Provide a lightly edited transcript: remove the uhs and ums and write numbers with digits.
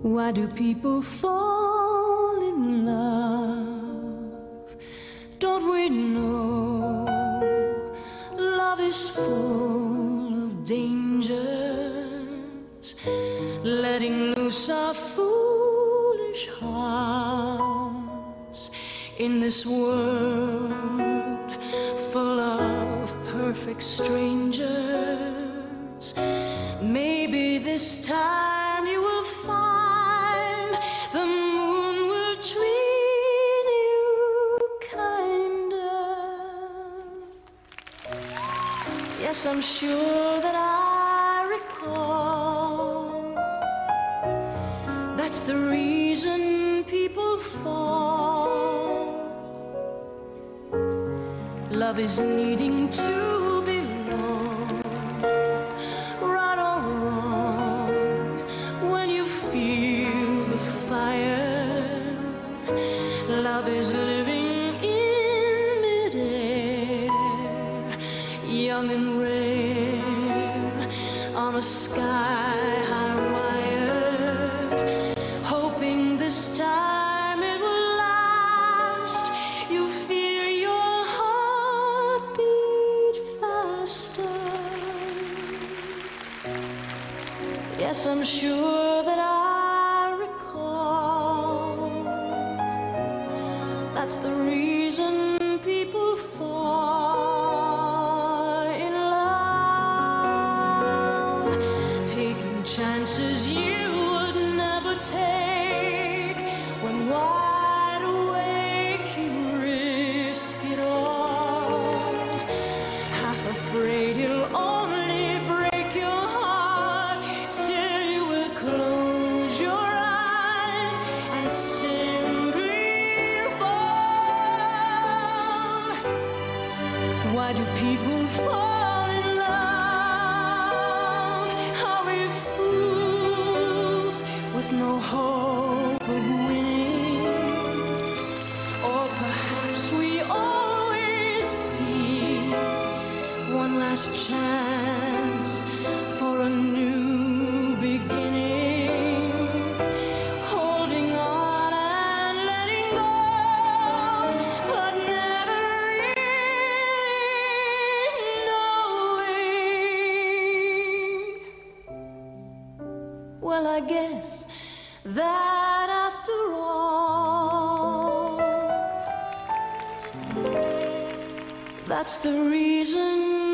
Why do people fall in love? Don't we know love is full of dangers? Letting loose our foolish hearts in this world full of perfect strangers. Maybe this time you will find the moon will treat you kinder. Yes, I'm sure that I recall. That's the reason people fall. Love is needing to belong. Right or wrong, when you feel the fire, love is living in midair, young and rare, on a sky-high wire, hoping this time it will last. You feel your heart beat faster. Yes, I'm sure that I recall. That's the reason people fall in love. Taking chances you would never take. When wide awake you risk it all. Half afraid you'll only break your heart. Still you will close your eyes and simply fall. Why do people fall in love? Are we fools with no hope of winning? Or perhaps we always see one last chance for a new beginning, holding on and letting go, but never really knowing. Well, I guess that after all, that's the reason